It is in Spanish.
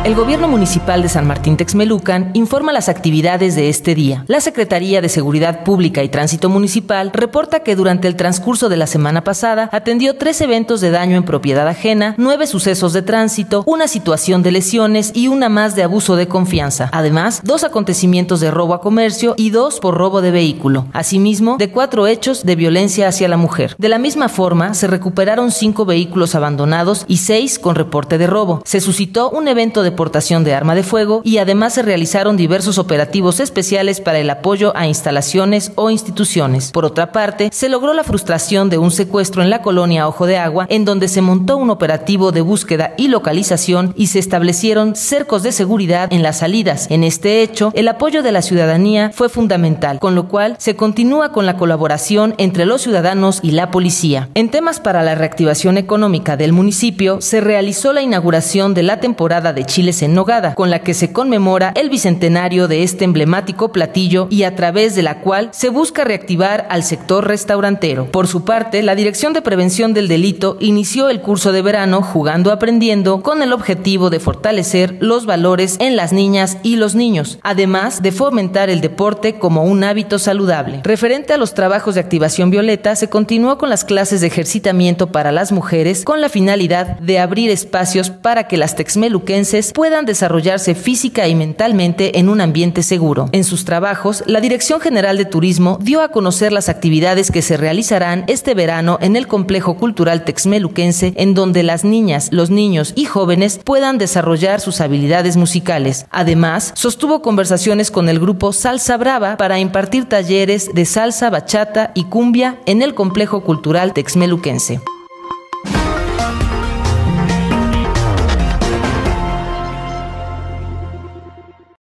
El Gobierno Municipal de San Martín Texmelucan informa las actividades de este día. La Secretaría de Seguridad Pública y Tránsito Municipal reporta que durante el transcurso de la semana pasada atendió 3 eventos de daño en propiedad ajena, 9 sucesos de tránsito, una situación de lesiones y una más de abuso de confianza. Además, 2 acontecimientos de robo a comercio y 2 por robo de vehículo. Asimismo, de 4 hechos de violencia hacia la mujer. De la misma forma, se recuperaron 5 vehículos abandonados y 6 con reporte de robo. Se suscitó un evento de portación de arma de fuego y además se realizaron diversos operativos especiales para el apoyo a instalaciones o instituciones. Por otra parte, se logró la frustración de un secuestro en la colonia Ojo de Agua, en donde se montó un operativo de búsqueda y localización y se establecieron cercos de seguridad en las salidas. En este hecho, el apoyo de la ciudadanía fue fundamental, con lo cual se continúa con la colaboración entre los ciudadanos y la policía. En temas para la reactivación económica del municipio, se realizó la inauguración de la temporada de chiles en nogada, con la que se conmemora el bicentenario de este emblemático platillo y a través de la cual se busca reactivar al sector restaurantero. Por su parte, la Dirección de Prevención del Delito inició el curso de verano Jugando Aprendiendo con el objetivo de fortalecer los valores en las niñas y los niños, además de fomentar el deporte como un hábito saludable. Referente a los trabajos de activación violeta, se continuó con las clases de ejercitamiento para las mujeres con la finalidad de abrir espacios para que las texmeluquenses puedan desarrollarse física y mentalmente en un ambiente seguro. En sus trabajos, la Dirección General de Turismo dio a conocer las actividades que se realizarán este verano en el Complejo Cultural Texmeluquense, en donde las niñas, los niños y jóvenes puedan desarrollar sus habilidades musicales. Además, sostuvo conversaciones con el grupo Salsa Brava para impartir talleres de salsa, bachata y cumbia en el Complejo Cultural Texmeluquense.